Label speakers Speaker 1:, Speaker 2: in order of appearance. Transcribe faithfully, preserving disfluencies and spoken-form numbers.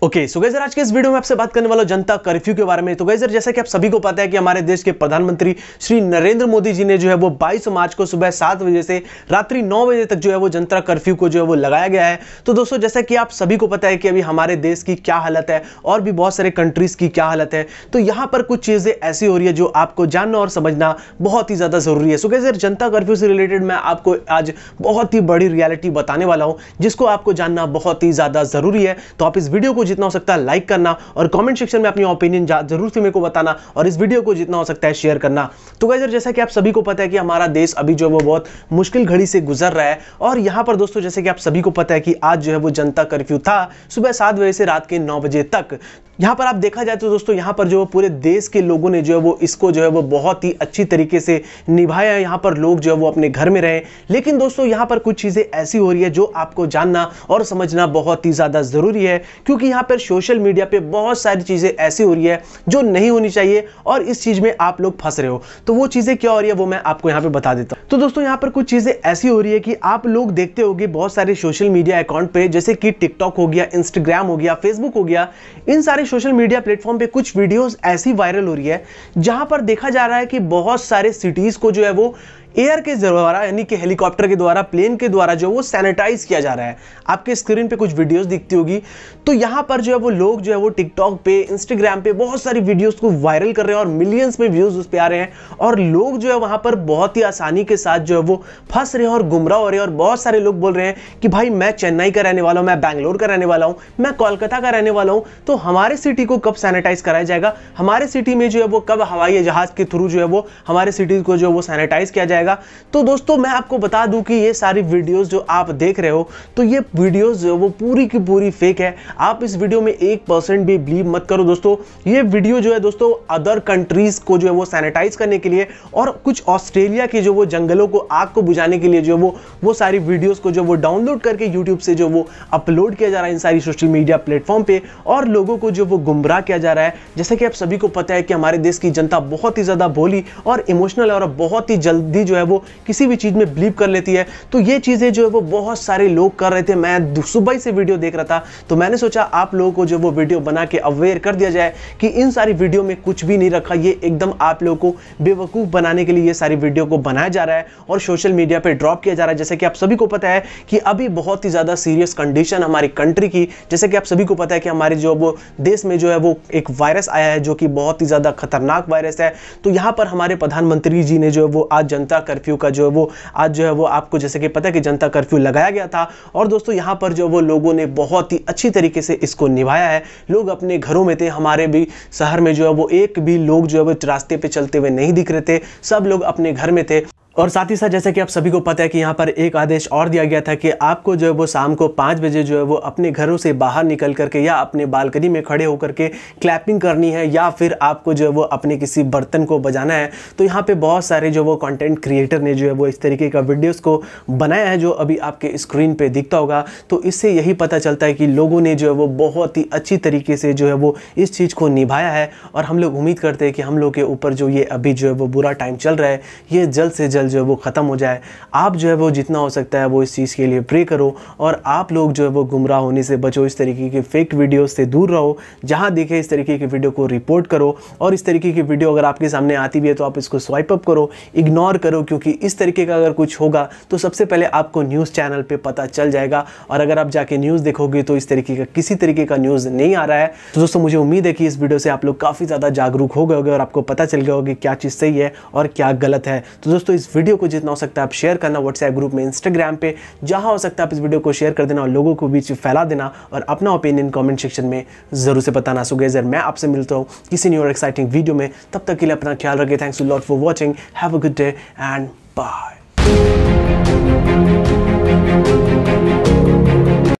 Speaker 1: Okay so guys आज के इस वीडियो में आपसे बात करने वाला जनता कर्फ्यू के बारे में। तो गाइस जैसा कि आप सभी को पता है कि हमारे देश के प्रधानमंत्री श्री नरेंद्र मोदी जी ने जो है वो बाईस मार्च को सुबह सात बजे से रात्रि नौ बजे तक जो है वो जनता कर्फ्यू को जो है वो लगाया गया है। तो दोस्तों जैसा कि आप सभी को पता है कि अभी हमारे देश की क्या हालत है और भी बहुत सारे कंट्रीज की क्या हालत है, तो यहाँ पर कुछ चीजें ऐसी हो रही है जो आपको जानना और समझना बहुत ही ज्यादा जरूरी है। सो गाइस जनता कर्फ्यू से रिलेटेड मैं आपको आज बहुत ही बड़ी रियलिटी बताने वाला हूं जिसको आपको जानना बहुत ही ज्यादा जरूरी है। तो आप इस वीडियो को जितना हो सकता है लाइक करना और कमेंट सेक्शन में अपनी ओपिनियन जरूर से मेरे को बताना और इस वीडियो को जितना हो सकता है शेयर करना। तो गाइस जैसा कि आप सभी को पता है कि हमारा देश अभी जो है वो बहुत मुश्किल घड़ी से गुजर रहा है और यहां पर दोस्तों जैसे कि आप सभी को पता है कि आज जो है वो जनता कर्फ्यू था सुबह सात बजे से रात के नौ बजे तक। यहां पर आप देखा जाए तो दोस्तों यहां पर जो पूरे देश के लोगों ने जो है वो इसको जो है वो बहुत ही अच्छी तरीके से निभाया। यहां पर लोग जो है वो अपने घर में रहे, लेकिन दोस्तों यहां पर कुछ चीजें ऐसी हो रही है जो आपको जानना और समझना बहुत ही ज्यादा जरूरी है, क्योंकि यहां पर सोशल मीडिया पे बहुत सारी चीजें ऐसी हो रही है जो नहीं होनी चाहिए और इस चीज में आप लोग फंस रहे हो। तो वो चीजें क्या हो रही है वो मैं आपको यहां पे बता देता हूं। तो दोस्तों यहां पर कुछ चीजें ऐसी हो रही है कि आप लोग देखते होंगे बहुत सारे सोशल मीडिया अकाउंट पे, जैसे कि टिकटॉक हो गया, इंस्टाग्राम हो गया, फेसबुक हो गया, इन सारे सोशल मीडिया प्लेटफॉर्म पे कुछ वीडियोस ऐसी वायरल हो रही है जहां पर देखा जा रहा है कि बहुत सारे सिटीज को जो है वो एयर के द्वारा यानी कि हेलीकॉप्टर के द्वारा, प्लेन के द्वारा जो वो सैनिटाइज किया जा रहा है। आपके स्क्रीन पे कुछ वीडियोस दिखती होगी। तो यहां पर जो है वो लोग जो है वो टिकटॉक पे, इंस्टाग्राम पे बहुत सारी वीडियोस को वायरल कर रहे हैं और मिलियंस में व्यूज उस पे आ रहे हैं और लोग जो है वहां पर बहुत ही आसानी के साथ जो है वो फंस रहे हैं और गुमराह हो रहे हैं। और बहुत सारे लोग बोल रहे हैं कि भाई मैं चेन्नई का रहने वाला हूं, मैं बैंगलोर का रहने वाला हूं, मैं कोलकाता का रहने वाला हूं, तो हमारे सिटी को कब सैनिटाइज कराया जाएगा, हमारे सिटी में जो है वो कब हवाई जहाज के थ्रू जो है वो हमारे सिटी को जो है वो सैनिटाइज किया जाएगा। तो दोस्तों मैं आपको बता दूं कि ये सारी वीडियोस जो आप देख रहे हो तो ये वीडियोस जो वो पूरी की पूरी फेक है। आप इस वीडियो में एक परसेंट भी बिलीव मत करो दोस्तों। ये वीडियो जो है दोस्तों अदर कंट्रीज को जो है वो सैनिटाइज करने के लिए और कुछ ऑस्ट्रेलिया के जो वो जंगलों को आग को बुझाने के लिए जो वो वो सारी वीडियोस को जो वो डाउनलोड करके यूट्यूब से जो वो अपलोड किया जा रहा है इन सारी सोशल मीडिया प्लेटफॉर्म पे और लोगों को जो वो गुमराह किया जा रहा है। जैसे कि आप सभी को पता है कि हमारे देश की जनता बहुत ही ज्यादा भोली और इमोशनल है और बहुत ही जल्दी जो है वो किसी भी चीज में बिलीव कर लेती है। तो ये चीजें जो है वो बहुत सारे लोग कर रहे थे। मैं सुबह से वीडियो देख रहा था तो मैंने सोचा आप लोगों को जो वो वीडियो बना के अवेयर कर दिया जाए कि इन सारी वीडियो में कुछ भी नहीं रखा, ये एकदम आप लोगों को बेवकूफ बनाने के लिए ये सारी वीडियो को बनाया जा रहा है और सोशल मीडिया पे ड्रॉप किया जा रहा है। जैसे कि आप सभी को पता है कि अभी बहुत ही ज्यादा सीरियस कंडीशन हमारी कंट्री की, जैसे कि आप सभी को पता है कि हमारे जो वो देश में जो है वो एक वायरस आया है जो कि बहुत ही ज्यादा खतरनाक वायरस है। तो यहां पर हमारे प्रधानमंत्री जी ने जो है वो आज जनता कर्फ्यू का जो है वो आज जो है वो आपको जैसे कि पता है कि जनता कर्फ्यू लगाया गया था और दोस्तों यहां पर जो वो लोगों ने बहुत ही अच्छी तरीके से इसको निभाया है। लोग अपने घरों में थे, हमारे भी शहर में जो है वो एक भी लोग जो है वो रास्ते पे चलते हुए नहीं दिख रहे थे, सब लोग अपने घर में थे। और साथ ही साथ जैसे कि आप सभी को पता है कि यहाँ पर एक आदेश और दिया गया था कि आपको जो है वो शाम को पाँच बजे जो है वो अपने घरों से बाहर निकल करके या अपने बालकनी में खड़े होकर के क्लैपिंग करनी है या फिर आपको जो है वो अपने किसी बर्तन को बजाना है। तो यहाँ पे बहुत सारे जो वो कंटेंट क्रिएटर ने जो है वो इस तरीके का वीडियोस को बनाया है जो अभी आपके स्क्रीन पे दिखता होगा। तो इससे यही पता चलता है कि लोगों ने जो है वो बहुत ही अच्छी तरीके से जो है वो इस चीज़ को निभाया है और हम लोग उम्मीद करते हैं कि हम लोग के ऊपर जो ये अभी जो है वो बुरा टाइम चल रहा है ये जल्द से जल्द जो है वो ख़त्म हो जाए। आप जो है वो जितना हो सकता है वो इस चीज़ के लिए प्रे करो और आप लोग जो है वो गुमराह होने से बचो, इस तरीके के फेक वीडियो से दूर रहो। जहां देखे इस तरीके की वीडियो को रिपोर्ट करो और इस तरीके की वीडियो अगर आपके सामने आती भी है तो आप इसको स्वाइप अप करो, इग्नोर करो, क्योंकि इस तरीके का अगर कुछ होगा तो सबसे पहले आपको न्यूज़ चैनल पर पता चल जाएगा और अगर आप जाके न्यूज़ देखोगे तो इस तरीके का किसी तरीके का न्यूज़ नहीं आ रहा है। तो दोस्तों मुझे उम्मीद है कि इस वीडियो से आप लोग काफ़ी ज़्यादा जागरूक हो गए होंगे और आपको पता चल गया होगा कि क्या चीज़ सही है और क्या गलत है। तो दोस्तों इस वीडियो को जितना हो सकता है आप शेयर करना व्हाट्सएप ग्रुप में, इंस्टाग्राम पे, जहां हो सकता है आप इस वीडियो को शेयर कर देना और लोगों को बीच फैला देना और अपना ओपिनियन कमेंट सेक्शन में जरूर से बताना। सो गाइस मैं आपसे मिलता हूं किसी न्यू और एक्साइटिंग वीडियो में, तब तक के लिए अपना ख्याल रखिए। Thanks a lot for watching, have a good day and bye.